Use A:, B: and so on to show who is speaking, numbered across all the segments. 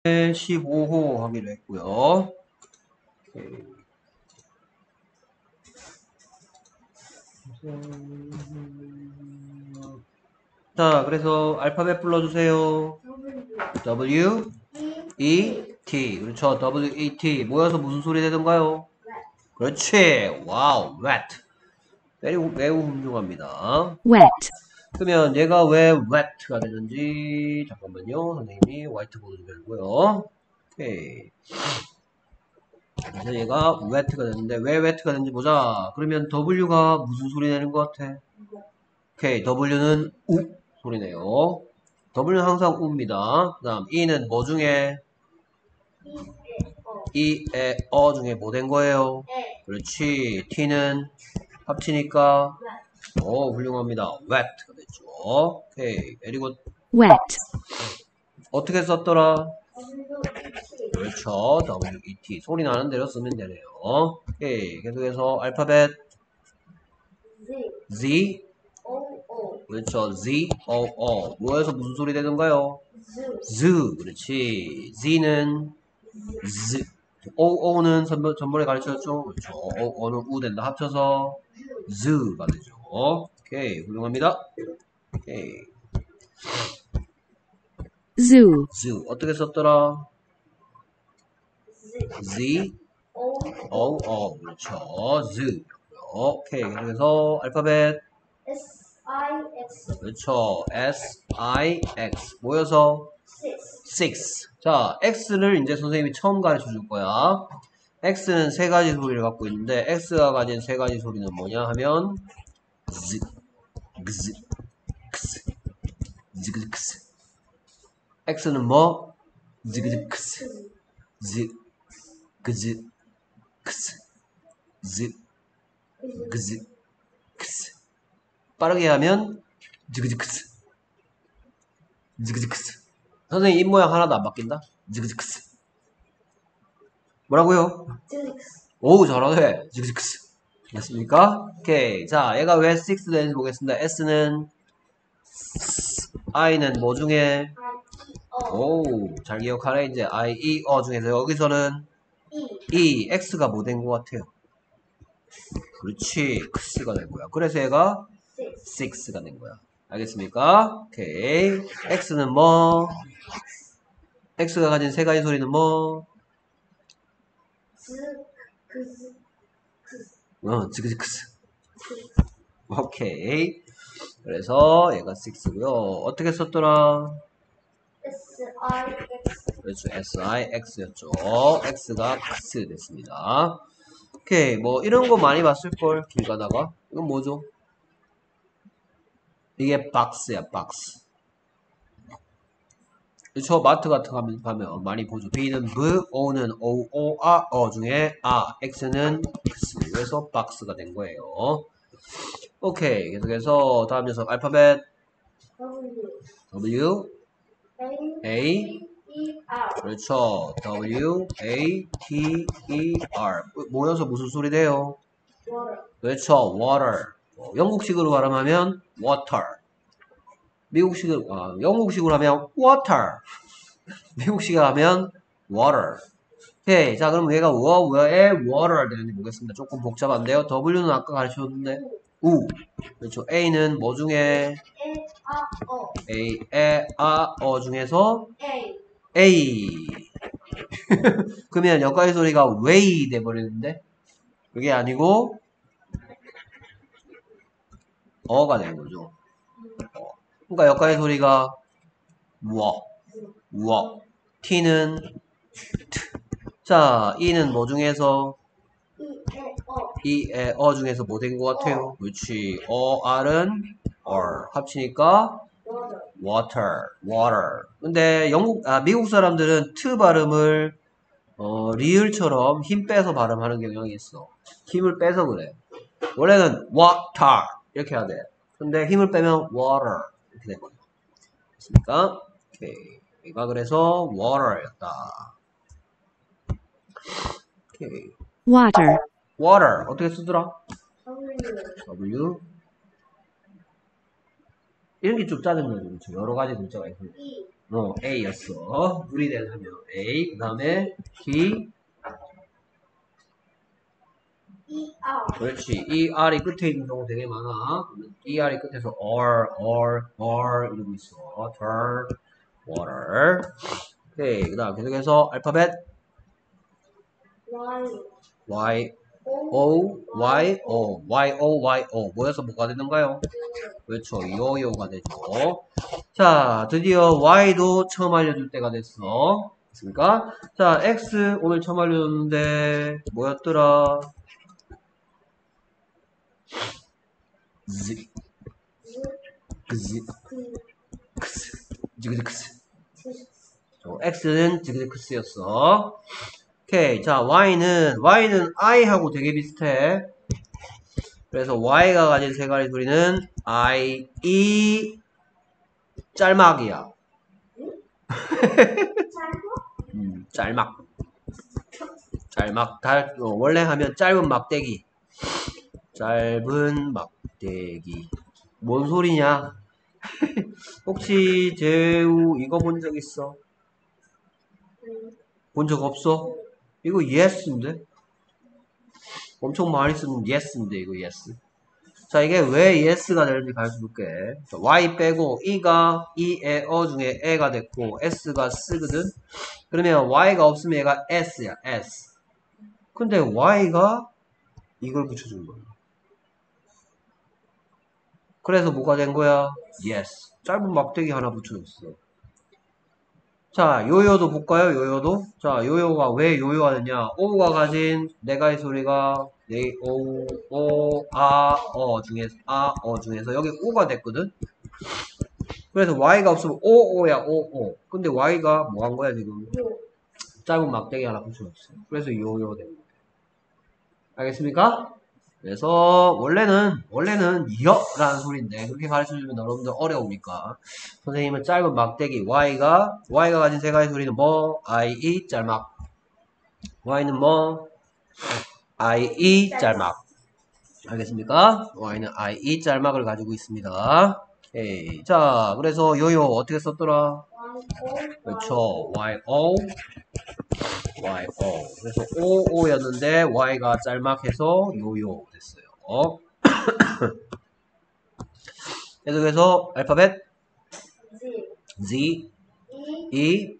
A: 15호 하기로 했고요. 오케이. 자, 그래서 알파벳 불러주세요. W, E, T. 그렇죠. W, E, T. 모여서 무슨 소리 되던가요? 그렇지. 와우, wet. 매우 훌륭합니다.
B: wet,
A: 그러면 얘가 왜 wet가 되는지 잠깐만요. 선생님이 화이트보드 좀 열고요. 오케이. 그래서 얘가 wet가 되는데 왜 wet가 되는지 보자. 그러면 W가 무슨 소리 내는 것 같아? 오케이. W는 우 소리네요. W는 항상 우입니다. 그 다음 E는 뭐 중에? E, 에, 중에 뭐 된 거예요? 그렇지. T는 합치니까 훌륭합니다. wet가 됐죠. 오케이. 그리고
B: wet,
A: 어떻게 썼더라? 그렇죠. WET. 소리 나는 대로 쓰면 되네요. 오케이. 계속해서 알파벳 Z. 그렇죠. Z, O. 뭐에서 무슨 소리 되던가요? Z. 그렇지. Z는 Z. O는 전번에 가르쳤죠? 그렇죠. O는 우 된다. 합쳐서 Z가 되죠. 오케이. 훌륭합니다. 오케이.
B: zoo,
A: Z. 어떻게 썼더라? Z, O. 그렇죠. Z. 오케이. 그래서 알파벳 그렇죠. S-I-X 모여서 6. 자, X를 이제 선생님이 처음 가르쳐 줄 거야. X는 세 가지 소리를 갖고 있는데 X가 가진 세 가지 소리는 뭐냐 하면 Z, Gz, X, ZGX. X는 뭐? ZGX, Z, Gz, X, Z, Gz, X. 빠르게 하면 ZGX, ZGX. 선생님 입모양 하나도 안 바뀐다? ZGX. 뭐라고요? 오, 잘하네. ZGX. 됐습니까? 오케이. 자, 얘가 왜 6 되는지 보겠습니다. S는 I는 뭐 중에? 오, 잘 기억하네. 이제 I, E, 중에서 여기서는 E, X가 뭐 된 것 같아요? 그렇지. X가 된 거야. 그래서 얘가 6가 된 거야. 알겠습니까? 오케이. X는 뭐? X가 가진 세 가지 소리는 뭐? 지그지그스. 오케이. 그래서 얘가 6고요. 어떻게 썼더라? 그렇죠. SIX였죠. X가 X 됐습니다. 오케이. 뭐 이런 거 많이 봤을걸. 길 가다가. 이건 뭐죠? 이게 박스야. 박스. 그렇죠. 마트 같은 거 가면 많이 보죠. B는 B, O는 O, 중에 X는 X. 그래서 박스가 된 거예요. 오케이. 계속해서 다음 녀석 알파벳 W, A, 그렇죠. W, A, T, E, R. 모여서 무슨 소리 돼요? 그렇죠. water. 영국식으로 발음하면 water. 영국식으로 하면 water. 미국식으로 하면 water. 오케이. 자, 그럼 얘가 왜에 water 되는지 보겠습니다. 조금 복잡한데요. W는 아까 가르쳐줬는데 우. 그렇죠. A는 뭐 중에? A, 중에서 A. 그러면 여기까지 소리가 way 돼버리는데 그게 아니고 어가 되는 거죠. 그러니까 여기까지 소리가 워. T는 T. 자, E는 뭐 중에서? E의 중에서 뭐 된 것 같아요? 그렇지. R은 R. 합치니까 water. 근데 미국 사람들은 T 발음을 리을처럼 힘 빼서 발음하는 경향이 있어. 힘을 빼서 그래. 원래는 water 이렇게 해야 돼. 근데 힘을 빼면 water 이렇게 되거든. 됐습니까? 오케이. 얘가 그래서 water였다. 오케이. water 어떻게 쓰더라? W 이런 게 좀 짜증나죠. 그렇죠? 여러 가지 글자가 있어요. A였어. 분리된 하면 A. 그 다음에 D. 그렇지. ER이 끝에 있는 경우 되게 많아. ER이 끝에서 R 이러고 있어. Turn, water. 오케이. 그 다음 계속해서 알파벳 Y, O, Y, O. Y, O, Y, O. 뭐여서 뭐가 되는가요? 그렇죠. 요요가 되죠. 자, 드디어 Y도 처음 알려줄 때가 됐어. 됐습니까? 자, X 오늘 처음 알려줬는데 뭐였더라? Z, 그지, 지그지크스. X는 지그지크스였어. 오케이. 자, Y는 I하고 되게 비슷해. 그래서 Y가 가진 세 가지 소리는 I, E, 짤막이야. 짤막. 원래 하면 짧은 막대기. 짧은 막대기. 뭔 소리냐? 혹시 재우 이거 본 적 있어? 본 적 없어? 이거 yes인데? 엄청 많이 쓰는 yes인데 이거 yes. 자, 이게 왜 yes가 되는지 가르쳐줄게. y 빼고 e가 e의 중에 e가 됐고 s가 s거든. 그러면 y가 없으면 얘가 s야, s. 근데 y가 이걸 붙여준 거야. 그래서 뭐가 된 거야? yes. 짧은 막대기 하나 붙여줬어. 자, 요요도 볼까요? 요요도. 자, 요요가 왜 요요가 됐냐? 오가 가진 네 가지 소리가 네, 중에서 여기 오가 됐거든? 그래서 y가 없으면 오야, 오. 근데 y가 뭐 한 거야, 지금? 짧은 막대기 하나 붙여줬어. 그래서 요요 된 거야. 알겠습니까? 그래서 원래는 여라는 소리인데 그렇게 가르쳐주면 여러분들 어려우니까 선생님은 짧은 막대기 y가 가진 세 가지 소리는 뭐 I, E 짤막. y는 뭐 I, E 짤막. 알겠습니까? y는 I, E 짤막을 가지고 있습니다. 오케이. 자, 그래서 요요 어떻게 썼더라? 그렇죠. YO. 그래서 OO였는데 Y가 짤막해서 요요 됐어요. 계속해서 알파벳 Z, E,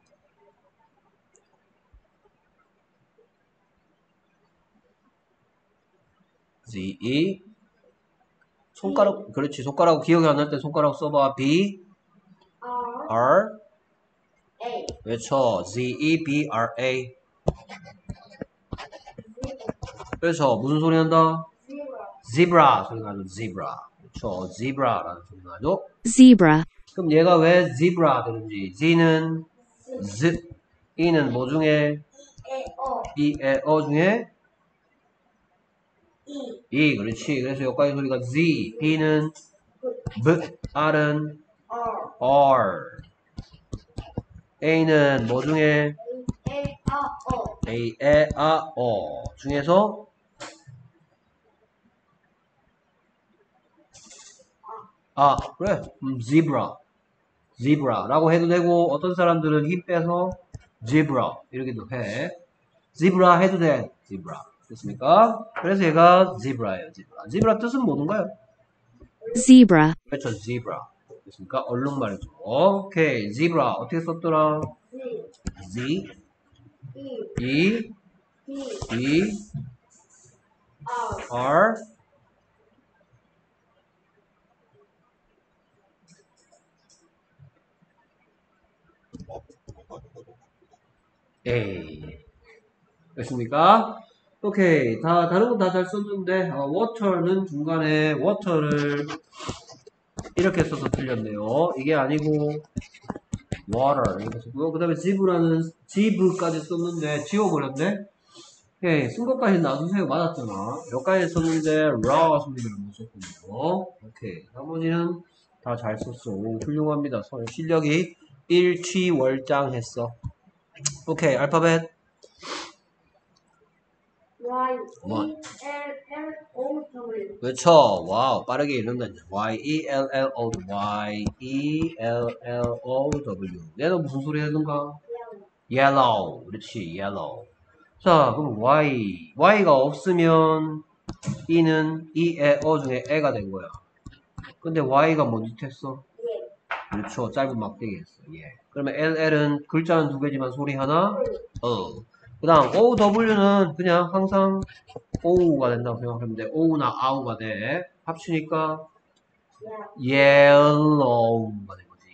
A: Z, E. 손가락, 그렇지. 손가락 기억이 안 날 때 손가락 써봐. B, R. 그렇죠. Z, E, B, R, A. 그래서 무슨 소리 난다? Zebra 소리 나죠. Zebra. 그렇죠. Zebra라는 소리 나죠.
B: zebra,
A: 그럼 얘가 왜 zebra 되는지. Z는 Z, E는 뭐 중에? E의 중에? E, 그렇지. 그래서 여기까지 소리가 Z. B는 B, R은 R. A는 뭐 중에? A의 중에서 그래. zebra라고 해도 되고 어떤 사람들은 힘 빼서 zebra 이렇게도 해. zebra 해도 돼. zebra. 됐습니까? 그래서 얘가 zebra예요. zebra 뜻은 뭐던가요?
B: zebra,
A: 그렇죠. zebra. 됐습니까? 얼룩말이죠. 오케이. zebra 어떻게 썼더라? Z, E, B, R, A. 됐습니까? 오케이. 다른 건 다 잘 썼는데, water는 중간에 water를 이렇게 써서 틀렸네요. 이게 아니고, water. 이렇게 썼고요. 그 다음에 zi브라는 zi브까지 썼는데, 지워버렸네? 오케이. 쓴 것까지 놔두세요. 맞았잖아. 여기까지 썼는데, raw 소리를 못 썼군요. 오케이. 나머지는 다 잘 썼어. 오, 훌륭합니다. 실력이 일취월장했어. 오케이. 알파벳
C: Y
A: 원.
C: E L L O W.
A: 그렇죠. 와우, 빠르게 읽는다. Y-E-L-L-O, Y-E-L-L-O-W. 얘는 무슨 소리 하는가? yellow. 그렇지, yellow. 자, 그럼 Y가 없으면 E는 E, 에, 어 중에 에가 된 거야. 근데 Y가 뭔 짓 했어? 그렇죠. 짧은 막대기 했어. 예. 그러면 LL은 글자는 두 개지만 소리 하나? 그 다음 OW는 그냥 항상 O가 된다고 생각하면 돼. O나 아우가 돼. 합치니까 yellow가 된 거지.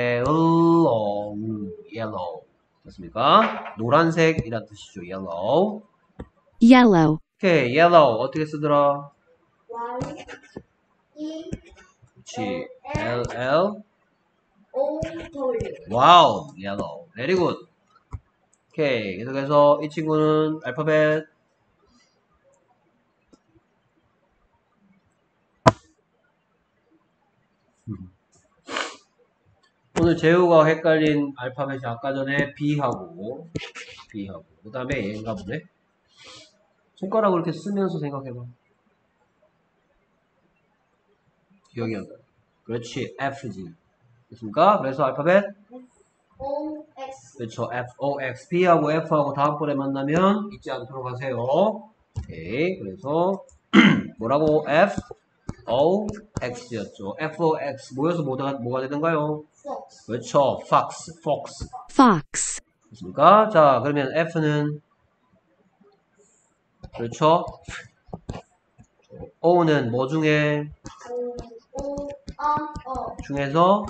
A: yellow. 됐습니까? 노란색이란 뜻이죠. yellow.
B: yellow,
A: 오케이. yellow 어떻게 쓰더라?
C: Y E
A: 그렇지. LL.
C: O W.
A: 와우. yellow. very good. 오케이. 계속해서 이 친구는 알파벳 오늘 재우가 헷갈린 알파벳이 아까 전에 B하고 그 다음에 얘인가 보네. 손가락을 이렇게 쓰면서 생각해봐. 기억이 안 나. 그렇지. F지. 됐습니까? 그래서 알파벳
C: O X.
A: 그렇죠. F, O, X, B하고 F하고 다음번에 만나면 잊지 않도록 하세요. 오케이. 그래서 뭐라고? F, O, X였죠. F, O, X 모여서 뭐가 되던가요?
C: Fox.
A: 그렇죠. Fox.
B: fox,
A: 됐습니까? 자, 그러면 F는 그렇죠. O는 뭐 중에? 중에서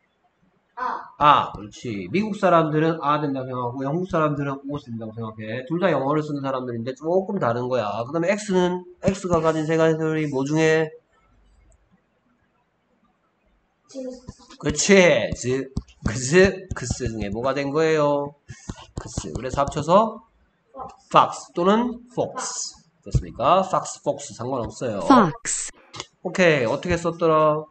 A: 그렇지. 미국 사람들은 된다고 생각하고 영국 사람들은 O 된다고 생각해. 둘 다 영어를 쓰는 사람들인데 조금 다른 거야. 그 다음에 X가 가진 세 가지 소리 뭐 중에? 그렇지. 그스 중에 뭐가 된 거예요? 그스. 그래서 합쳐서 fox 또는 fox. 됐습니까? fox 상관없어요.
B: fox,
A: 오케이. 어떻게 썼더라?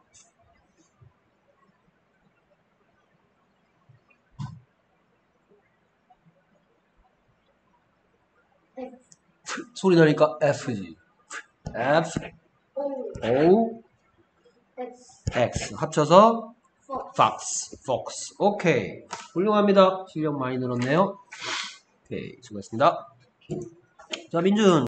A: 소리 나니까 F지. F, O, X. 합쳐서 fox. 오케이. 훌륭합니다. 실력 많이 늘었네요. 오케이. 수고했습니다. 자, 민준.